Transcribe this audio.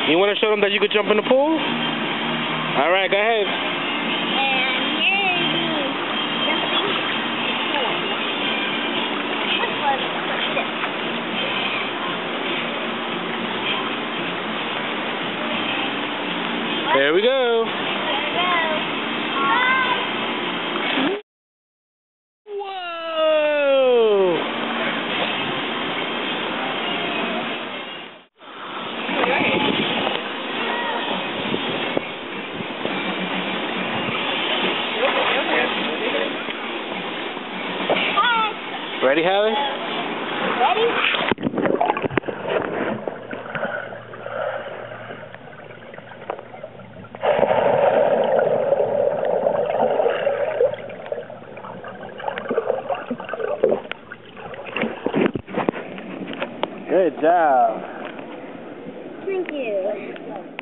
You want to show them that you could jump in the pool? All right, go ahead. There we go. Whoa! Ready, Halle? Ready? Good job. Thank you.